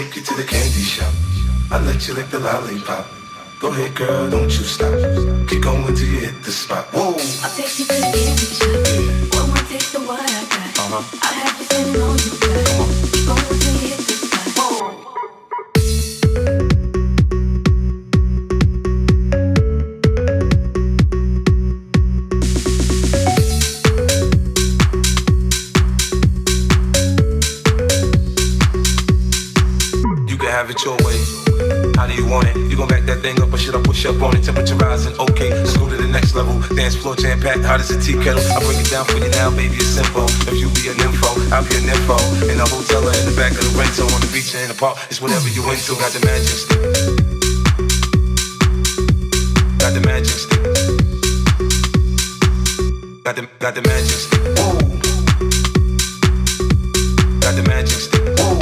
take you to the candy shop. I let you lick the lollipop. Go ahead, girl, don't you stop. Keep going till you hit the spot. Whoa. I'll take you to the candy shop. Yeah. One more taste of what I got. I'll have you spending all you got. Come on. Keep going till you hit the spot. Whoa. Have it your way. How do you want it? You gon' back that thing up or should I push up on it? Temperature rising, okay. Let's go to the next level. Dance floor jam-packed, hot as a tea kettle. I break it down for you now, baby, it's simple. If you be an info, I'll be an info. In a hotel or in the back of the rental, on the beach or in the park, it's whatever you into. Got the magic stick. Got the magic stick. Got the magic stick. Whoa. Got the magic stick. Whoa.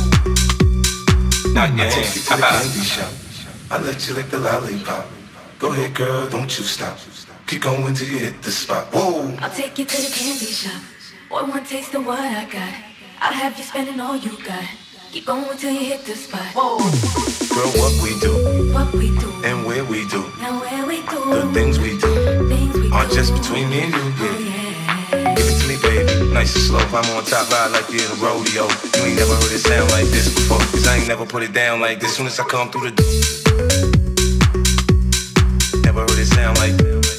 I take you to the candy shop. I let you lick the lollipop. Go ahead, girl, don't you stop. Keep going till you hit the spot. Whoa. I'll take you to the candy shop. Boy, one taste of what I got. I'll have you spending all you got. Keep going till you hit the spot. Whoa. Girl, what we do, and where we do, the things we do, are just between me and you. Yeah. Give it to me, baby, nice and slow. I'm on top, ride like you're in a rodeo. You ain't never heard it sound like this before, cause I ain't never put it down like this. Soon as I come through the door, never heard it sound like this.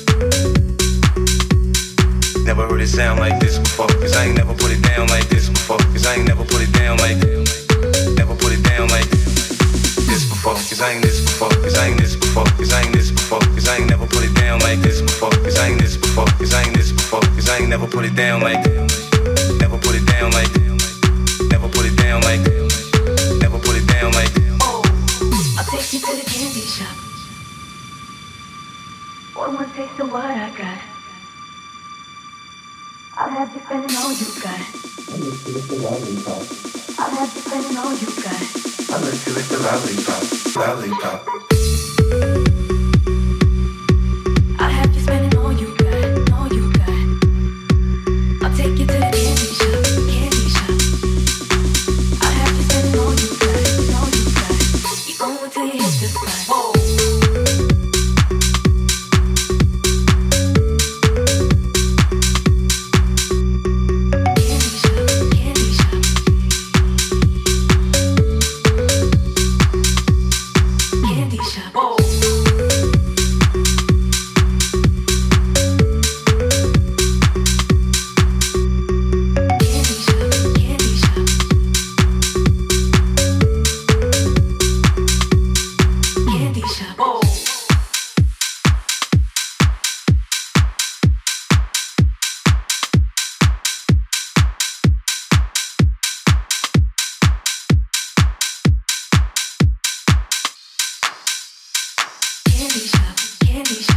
Never heard it sound like this before, cause I ain't never put it down like this before, cause I ain't never put it down like this. Never put it down like this before, cause I ain't this before, cause I ain't this before, cause I ain't this before, cause I ain't never put it down like this before, cause I ain't this before, cause I ain't this before, cause I ain't never put it down like this. Never put it down like this. Never put it down like this. Never put it down like this. I'll take you to the candy shop. One taste of what I got. I'll have you spending all you got. I let you lick the lollipop. I'll have you spending all you got. I let you lick the lollipop. Lollipop. I'll have you spending all you got. All you got. I'll take you to the candy shop. Candy shop. I'll have you spending all you got. All you got. Keep going till you hit the spot. Whoa. Candy shop, candy shop.